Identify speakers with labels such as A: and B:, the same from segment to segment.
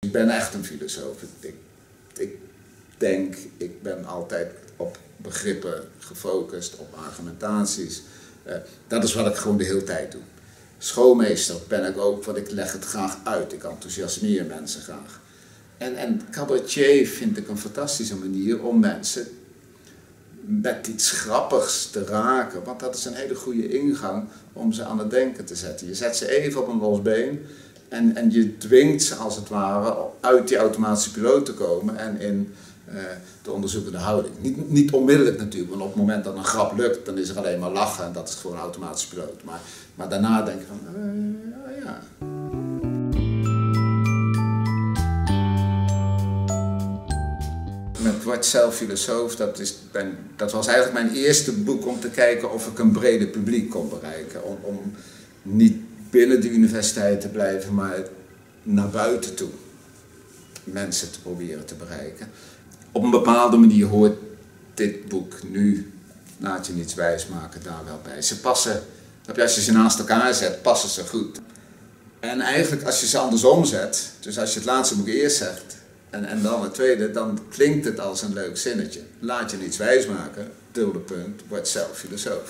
A: Ik ben echt een filosoof. Ik denk, ik ben altijd op begrippen gefocust, op argumentaties. Dat is wat ik gewoon de hele tijd doe. Schoolmeester ben ik ook, want ik leg het graag uit. Ik enthousiasmeer mensen graag. En cabaretier vind ik een fantastische manier om mensen met iets grappigs te raken. Want dat is een hele goede ingang om ze aan het denken te zetten. Je zet ze even op een los been en je dwingt ze als het ware uit die automatische piloot te komen en in de onderzoekende houding. Niet onmiddellijk natuurlijk, want op het moment dat een grap lukt, dan is er alleen maar lachen en dat is gewoon automatische piloot. Maar daarna denk je van, ja. Met Word zelf filosoof, dat was eigenlijk mijn eerste boek om te kijken of ik een breder publiek kon bereiken. Om niet binnen de universiteit te blijven, maar naar buiten toe mensen te proberen te bereiken. Op een bepaalde manier hoort dit boek nu, laat je niets wijsmaken, daar wel bij. Ze passen, als je ze naast elkaar zet, passen ze goed. En eigenlijk als je ze andersom zet, dus als je het laatste boek eerst zegt en dan het tweede, dan klinkt het als een leuk zinnetje. Laat je niets wijsmaken, dubbele punt, word zelf filosoof.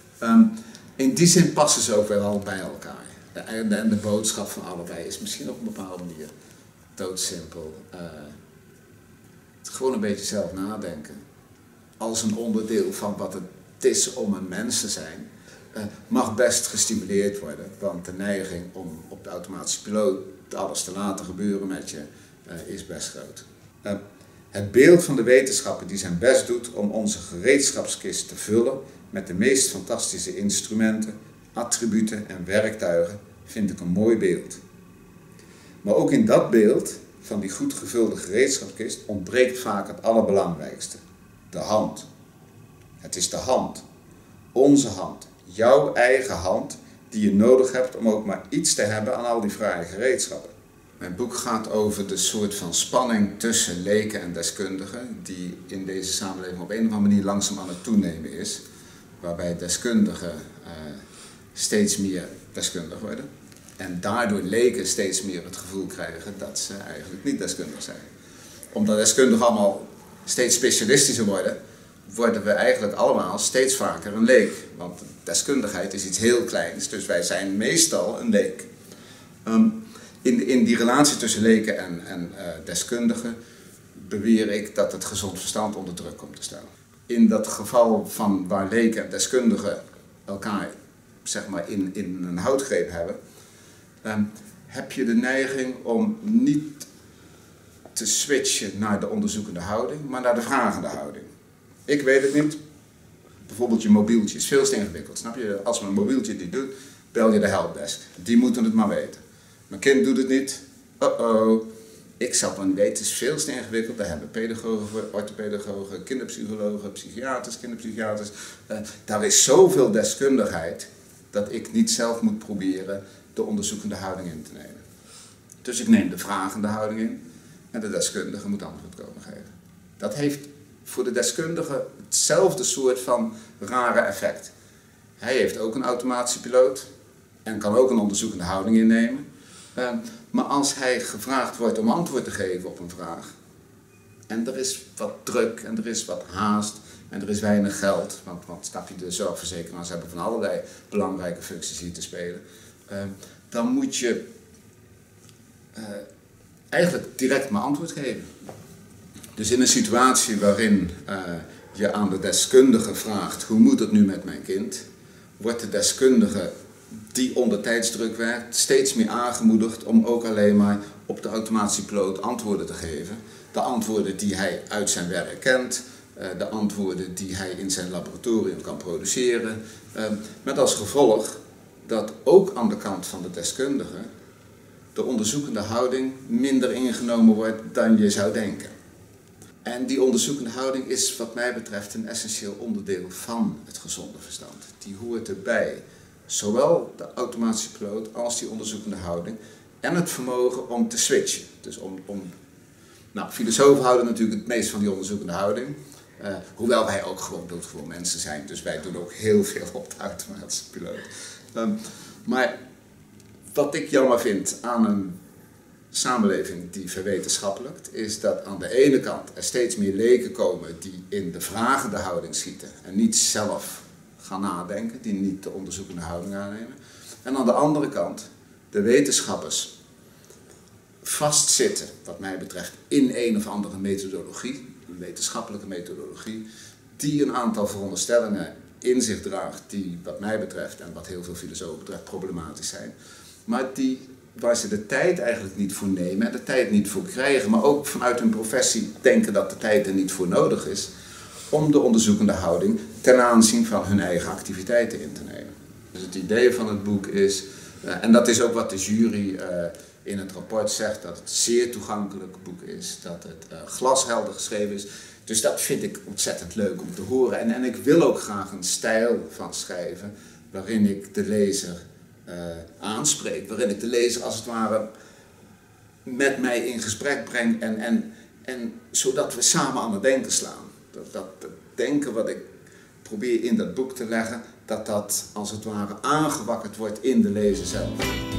A: In die zin passen ze ook wel bij elkaar. En de boodschap van allebei is misschien op een bepaalde manier doodsimpel. Gewoon een beetje zelf nadenken. Als een onderdeel van wat het is om een mens te zijn, mag best gestimuleerd worden. Want de neiging om op de automatische piloot alles te laten gebeuren met je is best groot. Het beeld van de wetenschapper die zijn best doet om onze gereedschapskist te vullen met de meest fantastische instrumenten, attributen en werktuigen vind ik een mooi beeld. Maar ook in dat beeld van die goed gevulde gereedschapskist ontbreekt vaak het allerbelangrijkste. De hand. Het is de hand. Onze hand. Jouw eigen hand die je nodig hebt om ook maar iets te hebben aan al die fraaie gereedschappen. Mijn boek gaat over de soort van spanning tussen leken en deskundigen die in deze samenleving op een of andere manier langzaam aan het toenemen is. Waarbij deskundigen steeds meer deskundig worden. En daardoor leken steeds meer het gevoel krijgen dat ze eigenlijk niet deskundig zijn. Omdat deskundigen allemaal steeds specialistischer worden, worden we eigenlijk allemaal steeds vaker een leek. Want deskundigheid is iets heel kleins, dus wij zijn meestal een leek. In die relatie tussen leken en deskundigen beweer ik dat het gezond verstand onder druk komt te staan. In dat geval van waar leken en deskundigen elkaar zeg maar in een houtgreep hebben, heb je de neiging om niet te switchen naar de onderzoekende houding, maar naar de vragende houding. Ik weet het niet. Bijvoorbeeld je mobieltje is veel te ingewikkeld. Snap je? Als mijn mobieltje het niet doet, bel je de helpdesk. Die moeten het maar weten. Mijn kind doet het niet. Ik zal het niet weten, het is veel te ingewikkeld. Daar hebben pedagogen, orthopedagogen, kinderpsychologen, psychiaters, kinderpsychiaters. Daar is zoveel deskundigheid dat ik niet zelf moet proberen de onderzoekende houding in te nemen. Dus ik neem de vragende houding in en de deskundige moet antwoord komen geven. Dat heeft voor de deskundige hetzelfde soort van rare effect. Hij heeft ook een automatische piloot en kan ook een onderzoekende houding innemen. Maar als hij gevraagd wordt om antwoord te geven op een vraag, en er is wat druk en er is wat haast en er is weinig geld, want snap je, de zorgverzekeraars hebben van allerlei belangrijke functies hier te spelen, dan moet je eigenlijk direct maar antwoord geven. Dus in een situatie waarin je aan de deskundige vraagt, hoe moet het nu met mijn kind, wordt de deskundige die onder tijdsdruk werkt steeds meer aangemoedigd om ook alleen maar op de automatische piloot antwoorden te geven. De antwoorden die hij uit zijn werk kent, de antwoorden die hij in zijn laboratorium kan produceren. Met als gevolg dat ook aan de kant van de deskundige de onderzoekende houding minder ingenomen wordt dan je zou denken. En die onderzoekende houding is wat mij betreft een essentieel onderdeel van het gezonde verstand. Die hoort erbij. Zowel de automatische piloot als die onderzoekende houding en het vermogen om te switchen. Dus filosofen houden natuurlijk het meest van die onderzoekende houding. Hoewel wij ook gewoon doodgewoon mensen zijn, dus wij doen ook heel veel op de automatische piloot. Maar wat ik jammer vind aan een samenleving die verwetenschappelijkt, is dat aan de ene kant er steeds meer leken komen die in de vragende houding schieten en niet zelf gaan nadenken, die niet de onderzoekende houding aannemen. En aan de andere kant de wetenschappers vastzitten, wat mij betreft, in een of andere methodologie, een wetenschappelijke methodologie, die een aantal veronderstellingen in zich draagt die, wat mij betreft en wat heel veel filosofen betreft, problematisch zijn, maar waar ze de tijd eigenlijk niet voor nemen en de tijd niet voor krijgen, maar ook vanuit hun professie denken dat de tijd er niet voor nodig is om de onderzoekende houding ten aanzien van hun eigen activiteiten in te nemen. Dus het idee van het boek is, en dat is ook wat de jury in het rapport zegt, dat het een zeer toegankelijk boek is, dat het glashelder geschreven is. Dus dat vind ik ontzettend leuk om te horen. En ik wil ook graag een stijl van schrijven waarin ik de lezer aanspreek, waarin ik de lezer als het ware met mij in gesprek breng en zodat we samen aan het denken slaan. Dat denken wat ik probeer in dat boek te leggen, dat als het ware aangewakkerd wordt in de lezer zelf.